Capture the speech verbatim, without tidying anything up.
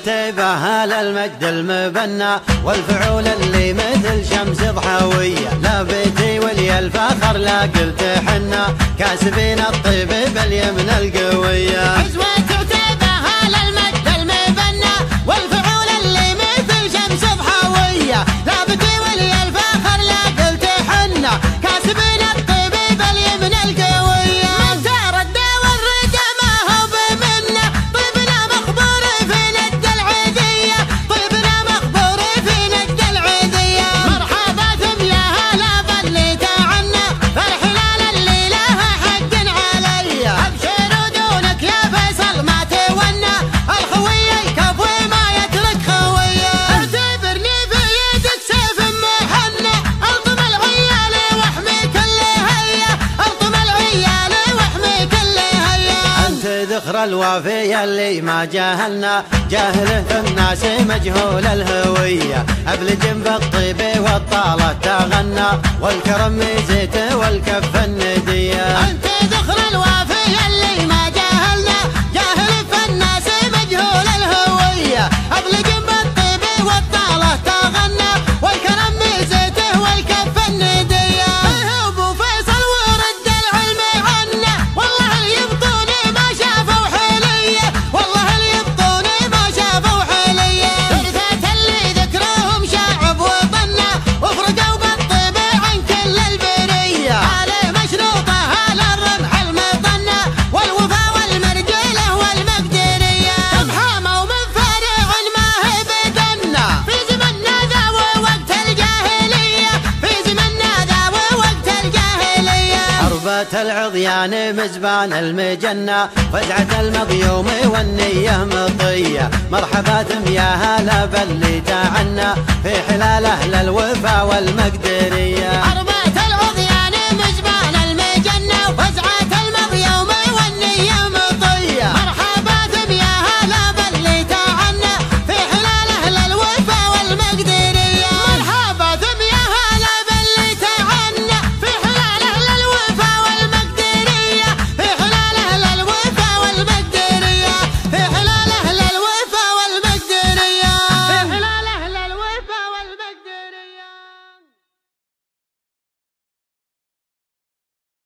ترتيبها للمجد المبنى والفعول اللي مثل شمس ضحوية. لا بيتي ولي الفخر لا قلت حنا كاسبين الطيب باليمن القوية. ترتيبها للمجد المبنى والفعول اللي مثل شمس ضحوية. لا بيتي ولي الفخر لا قلت حنا كاسبين الطيب باليمن القوية. من تردى والرقى ما هو بمنا طيبنا مخبور في ند العيدية. طيبنا مخبور في ند العيدية. مرحبا يا هلا باللي تعنا فالحلال اللي لها حق علي. ابشروا دونك يا فيصل ما تونى الخوية يكفي ما يترك خوية. اعتبرني في يدك سيف محنى الطم العيال واحمي كل هيا. الطم العيال واحمي كل هيا. انت ذخر الوافي اللي ما جاهلنا جاهله في الناس مجهول الهوية. ابلج بالطيب والطالة تغنى والكرم ميزته والكف الندية. انت ذخر الوافي اللي ما جاهلنا جاهل في الناس مجهول الهوية. ابلج بالطيب والطالة تغنى والكرم ميزته والكف الندية. ابو فيصل ورد العلم عنا والله اللي يبطوني ما شافوا حلية. والله اللي يبطوني ما شافوا حلية. ثلاثة اللي ذكرهم شعب وطنا وفرقوا بالطيب عن كل البرية. عليه مشروطة على الرمح المطنة والوفا والمرجلة والمقدرية. تفحموا من فارع ما هي بدنا في زمننا ذا ووقت الجاهلية. في زمننا ذا ووقت الجاهلية. حربة العضيان مزبان المجنة فزعة المضيوم والنية مطية. مرحبا يا هلا باللي تعنا في حلال أهل الوفا والمقدرية.